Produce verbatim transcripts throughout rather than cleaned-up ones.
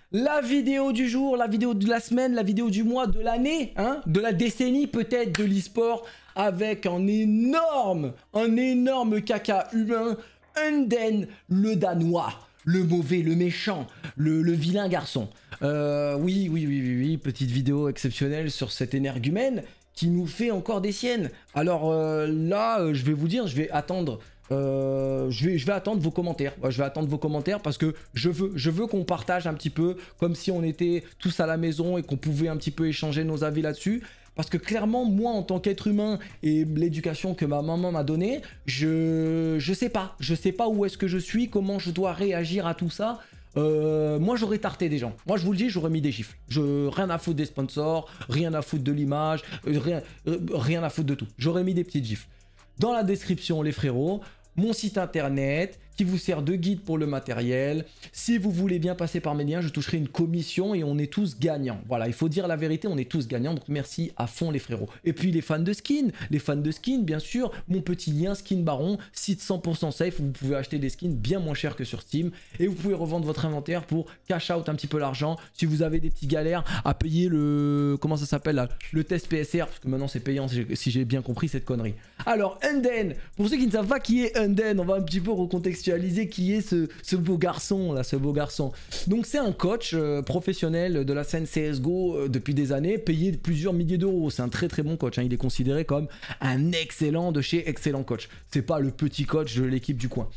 La vidéo du jour, la vidéo de la semaine, la vidéo du mois, de l'année, hein, de la décennie peut-être de l'e-sport, avec un énorme, un énorme caca humain, Unden, le Danois, le mauvais, le méchant, le, le vilain garçon. Euh, oui, oui, oui, oui, oui, petite vidéo exceptionnelle sur cet énergumène qui nous fait encore des siennes. Alors euh, là, euh, je vais vous dire, je vais attendre... Euh, je, vais, je vais attendre vos commentaires. Ouais, je vais attendre vos commentaires parce que je veux, je veux qu'on partage un petit peu comme si on était tous à la maison et qu'on pouvait un petit peu échanger nos avis là-dessus. Parce que clairement, moi, en tant qu'être humain et l'éducation que ma maman m'a donnée, je, je sais pas. Je sais pas où est-ce que je suis, comment je dois réagir à tout ça. Euh, moi, j'aurais tarté des gens. Moi, je vous le dis, j'aurais mis des gifles. Je, rien à foutre des sponsors, rien à foutre de l'image, rien, rien à foutre de tout. J'aurais mis des petites gifles. Dans la description, les frérots, mon site internet qui vous sert de guide pour le matériel. Si vous voulez bien passer par mes liens, je toucherai une commission et on est tous gagnants. Voilà, il faut dire la vérité, on est tous gagnants. Donc merci à fond les frérots. Et puis les fans de skins, les fans de skins, bien sûr, mon petit lien Skin Baron, site cent pour cent safe où vous pouvez acheter des skins bien moins chers que sur Steam et vous pouvez revendre votre inventaire pour cash out un petit peu l'argent. Si vous avez des petits galères à payer le, comment ça s'appelle là, le test P S R, parce que maintenant c'est payant si j'ai bien compris cette connerie. Alors Unden, pour ceux qui ne savent pas qui est Unden, on va un petit peu recontextualiser qui est ce, ce beau garçon là, ce beau garçon. Donc c'est un coach euh, professionnel de la scène C S G O euh, depuis des années, payé de plusieurs milliers d'euros. C'est un très très bon coach, hein. Il est considéré comme un excellent de chez excellent coach. C'est pas le petit coach de l'équipe du coin.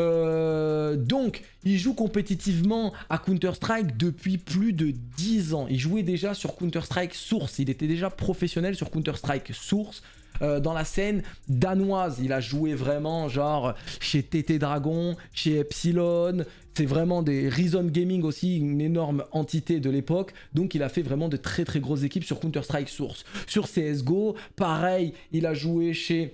Euh, donc il joue compétitivement à Counter-Strike depuis plus de dix ans. Il jouait déjà sur Counter-Strike Source. Il était déjà professionnel sur Counter-Strike Source. Euh, dans la scène danoise, il a joué vraiment genre chez T T Dragon, chez Epsilon, c'est vraiment des Reason Gaming aussi, une énorme entité de l'époque, donc il a fait vraiment de très très grosses équipes sur Counter-Strike Source. Sur C S G O, pareil, il a joué chez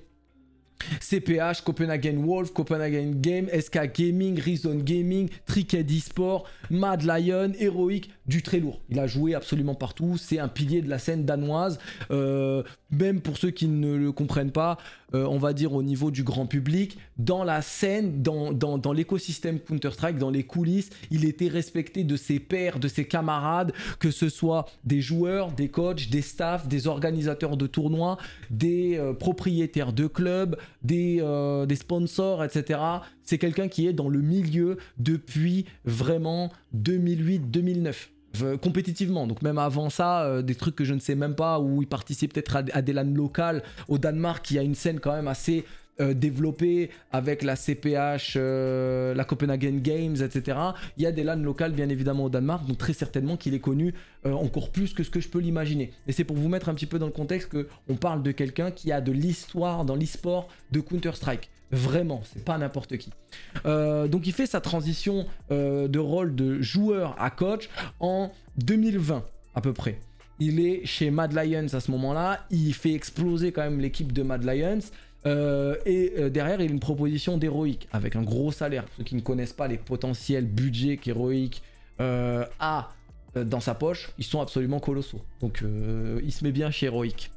C P H, Copenhagen Wolf, Copenhagen Game, S K Gaming, Reason Gaming, Tricked eSport, Mad Lion, Heroic, du très lourd. Il a joué absolument partout, c'est un pilier de la scène danoise, euh, même pour ceux qui ne le comprennent pas, euh, on va dire au niveau du grand public, dans la scène, dans, dans, dans l'écosystème Counter-Strike, dans les coulisses, il était respecté de ses pairs, de ses camarades, que ce soit des joueurs, des coachs, des staffs, des organisateurs de tournois, des euh, propriétaires de clubs, Des, euh, des sponsors, et cetera. C'est quelqu'un qui est dans le milieu depuis vraiment deux mille huit deux mille neuf. Euh, compétitivement, donc même avant ça, euh, des trucs que je ne sais même pas, où il participe peut-être à, à des LAN locales au Danemark, qui a une scène quand même assez euh, développée avec la C P H, euh, la Copenhagen Games, et cetera. Il y a des LAN locales bien évidemment au Danemark, donc très certainement qu'il est connu euh, encore plus que ce que je peux l'imaginer. Et c'est pour vous mettre un petit peu dans le contexte qu'on parle de quelqu'un qui a de l'histoire dans l'e-sport de Counter-Strike. Vraiment, c'est pas n'importe qui. Euh, donc il fait sa transition euh, de rôle de joueur à coach en deux mille vingt à peu près. Il est chez Mad Lions à ce moment-là, il fait exploser quand même l'équipe de Mad Lions. Euh, et euh, derrière, il a une proposition d'Heroic avec un gros salaire. Pour ceux qui ne connaissent pas les potentiels budgets qu'Heroic euh, a euh, dans sa poche, ils sont absolument colossaux. Donc euh, il se met bien chez Heroic.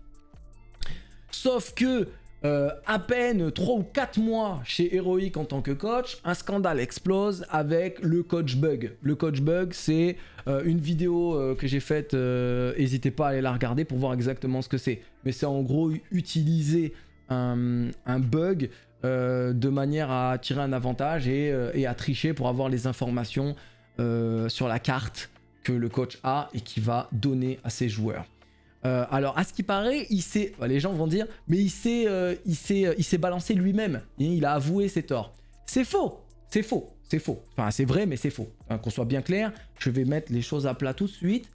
Sauf que Euh, à peine trois ou quatre mois chez Heroic en tant que coach, un scandale explose avec le coach bug. Le coach bug, c'est euh, une vidéo euh, que j'ai faite, n'hésitez euh, pas à aller la regarder pour voir exactement ce que c'est. Mais c'est en gros utiliser un, un bug euh, de manière à tirer un avantage et, euh, et à tricher pour avoir les informations euh, sur la carte que le coach a et qui va donner à ses joueurs. Euh, alors à ce qui paraît, il s'est, les gens vont dire, mais il s'est, euh, il s'est, euh, il s'est balancé lui-même. Il a avoué ses torts. C'est faux, c'est faux, c'est faux. Enfin c'est vrai, mais c'est faux. Hein, qu'on soit bien clair, je vais mettre les choses à plat tout de suite.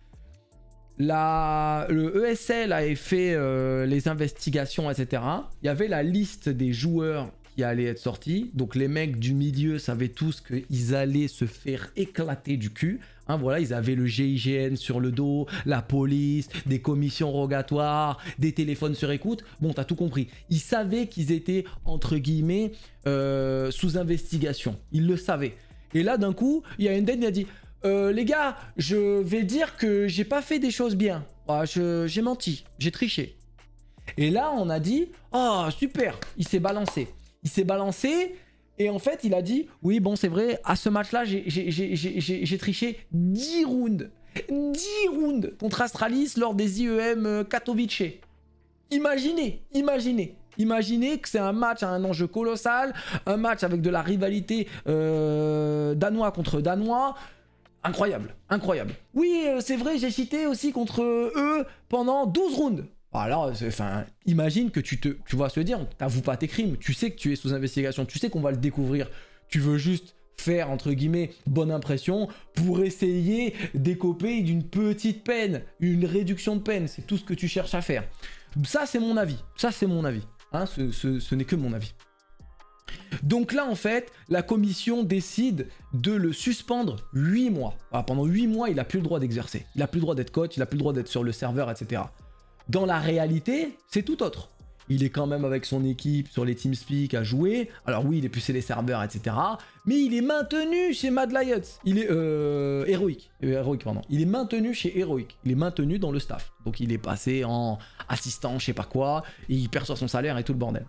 La, le E S L avait fait euh, les investigations, et cetera. Il y avait la liste des joueurs qui allaient être sortis. Donc les mecs du milieu savaient tous qu'ils allaient se faire éclater du cul. Hein, voilà, ils avaient le G I G N sur le dos, la police, des commissions rogatoires, des téléphones sur écoute. Bon, t'as tout compris. Ils savaient qu'ils étaient, entre guillemets, euh, sous investigation. Ils le savaient. Et là, d'un coup, il y a Unden qui a dit euh, les gars, je vais dire que j'ai pas fait des choses bien. Ah, je, j'ai menti, j'ai triché. Et là, on a dit oh, super, il s'est balancé. Il s'est balancé, Et en fait, il a dit, oui, bon, c'est vrai, à ce match-là, j'ai triché dix rounds. dix rounds contre Astralis lors des I E M Katowice. Imaginez, imaginez. Imaginez que c'est un match à un enjeu colossal, un match avec de la rivalité euh, danois contre danois. Incroyable, incroyable. Oui, euh, c'est vrai, j'ai cheaté aussi contre eux pendant douze rounds. Alors, enfin, imagine que tu te, tu vas se dire, t'avoues pas tes crimes, tu sais que tu es sous investigation, tu sais qu'on va le découvrir, tu veux juste faire, entre guillemets, bonne impression pour essayer d'écoper d'une petite peine, une réduction de peine, c'est tout ce que tu cherches à faire. Ça, c'est mon avis, ça, c'est mon avis, hein, ce, ce, ce n'est que mon avis. Donc là, en fait, la commission décide de le suspendre huit mois. Alors, pendant huit mois, il n'a plus le droit d'exercer, il n'a plus le droit d'être coach, il n'a plus le droit d'être sur le serveur, et cetera. Dans la réalité, c'est tout autre. Il est quand même avec son équipe sur les TeamSpeak à jouer. Alors oui, il est plus les serveurs, et cetera. Mais il est maintenu chez Mad Lions. Il est euh, Heroic. Euh, Heroic, pardon. Il est maintenu chez Heroic. Il est maintenu dans le staff. Donc il est passé en assistant, je sais pas quoi. Et il perçoit son salaire et tout le bordel.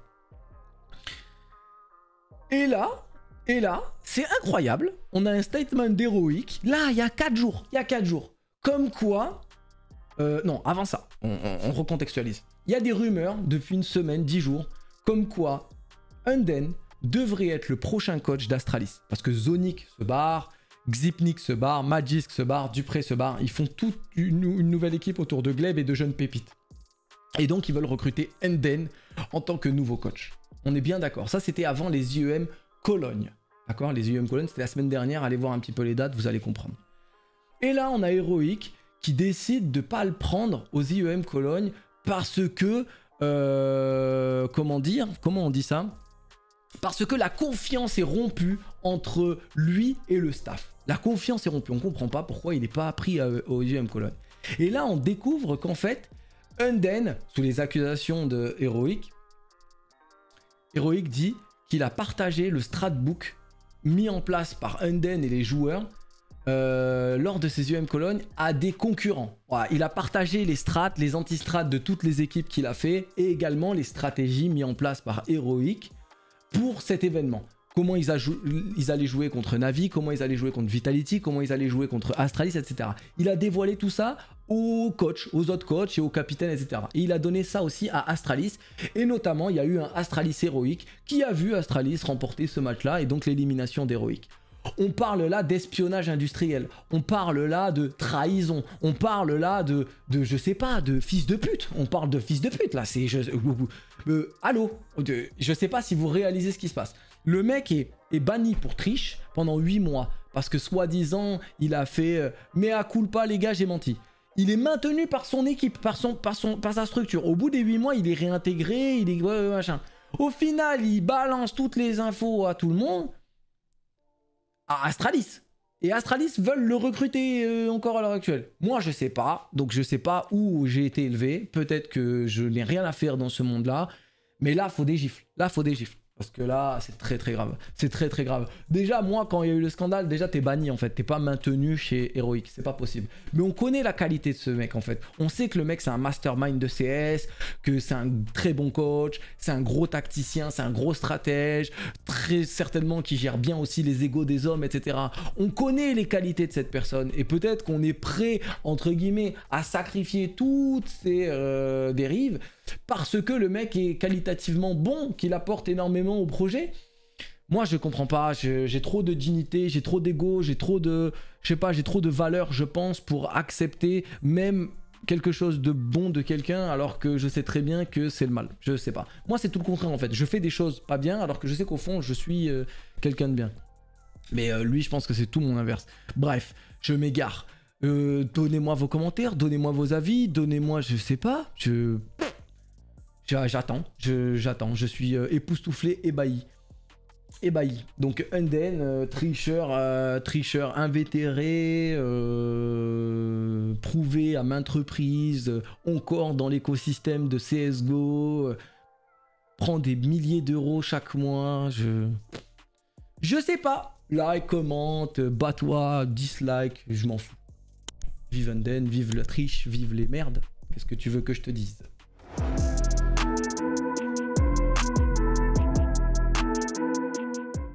Et là, et là, c'est incroyable. On a un statement d'Heroic. Là, il y a quatre jours. Il y a quatre jours. Comme quoi... Euh, non, avant ça, on, on, on recontextualise. Il y a des rumeurs depuis une semaine, dix jours, comme quoi Unden devrait être le prochain coach d'Astralis. Parce que Zonic se barre, Xypnik se barre, Magisk se barre, Dupré se barre. Ils font toute une, une nouvelle équipe autour de Gleb et de jeunes pépites. Et donc, ils veulent recruter Unden en tant que nouveau coach. On est bien d'accord. Ça, c'était avant les I E M Cologne. D'accord? Les I E M Cologne, c'était la semaine dernière. Allez voir un petit peu les dates, vous allez comprendre. Et là, on a Heroic qui décide de ne pas le prendre aux I E M Cologne parce que, euh, comment dire, comment on dit ça? Parce que la confiance est rompue entre lui et le staff. La confiance est rompue, on ne comprend pas pourquoi il n'est pas pris aux I E M Cologne. Et là, on découvre qu'en fait, Unden, sous les accusations de Heroic, Heroic dit qu'il a partagé le stratbook mis en place par Unden et les joueurs Euh, lors de ces I E M Cologne à des concurrents. Voilà, il a partagé les strats, les anti-strats de toutes les équipes qu'il a fait et également les stratégies mises en place par Heroic pour cet événement. Comment ils, ils allaient jouer contre Navi, comment ils allaient jouer contre Vitality, comment ils allaient jouer contre Astralis, et cetera. Il a dévoilé tout ça aux coachs, aux autres coachs et aux capitaines, et cetera. Et il a donné ça aussi à Astralis. Et notamment, il y a eu un Astralis Heroic qui a vu Astralis remporter ce match-là et donc l'élimination d'Heroic. On parle là d'espionnage industriel, on parle là de trahison, on parle là de, de je sais pas, de fils de pute, on parle de fils de pute là, c'est... Je, euh, allô, de, je sais pas si vous réalisez ce qui se passe. Le mec est, est banni pour triche pendant huit mois, parce que soi-disant, il a fait euh, « mea culpa les gars, j'ai menti ». Il est maintenu par son équipe, par, son, par, son, par sa structure. Au bout des huit mois, il est réintégré, il est... Ouais, machin. Au final, il balance toutes les infos à tout le monde. À Astralis. Et Astralis veulent le recruter euh, encore à l'heure actuelle. Moi, je sais pas. Donc, je sais pas où j'ai été élevé. Peut-être que je n'ai rien à faire dans ce monde-là. Mais là, faut des gifles. Là, faut des gifles. Parce que là, c'est très très grave. C'est très très grave. Déjà, moi, quand il y a eu le scandale, déjà, t'es banni en fait. T'es pas maintenu chez Heroic. C'est pas possible. Mais on connaît la qualité de ce mec en fait. On sait que le mec, c'est un mastermind de C S, que c'est un très bon coach, c'est un gros tacticien, c'est un gros stratège, très certainement qui gère bien aussi les égos des hommes, et cetera. On connaît les qualités de cette personne et peut-être qu'on est prêt, entre guillemets, à sacrifier toutes ces euh, dérives parce que le mec est qualitativement bon, qu'il apporte énormément au projet. Moi, je comprends pas. J'ai trop de dignité, j'ai trop d'ego, j'ai trop de, je sais pas, j'ai trop de valeur, je pense, pour accepter même quelque chose de bon de quelqu'un, alors que je sais très bien que c'est le mal. Je sais pas. Moi, c'est tout le contraire en fait. Je fais des choses pas bien, alors que je sais qu'au fond, je suis euh, quelqu'un de bien. Mais euh, lui, je pense que c'est tout mon inverse. Bref, je m'égare. Euh, donnez-moi vos commentaires, donnez-moi vos avis, donnez-moi, je sais pas. Je J'attends, je, j'attends, je suis euh, époustouflé, ébahi. Ébahi. Donc Unden, euh, tricheur, euh, tricheur invétéré, euh, prouvé à maintes reprises, euh, encore dans l'écosystème de C S G O, euh, prend des milliers d'euros chaque mois, je... Je sais pas. Like, commente, bats-toi, dislike, je m'en fous. Vive Unden, vive la triche, vive les merdes. Qu'est-ce que tu veux que je te dise ?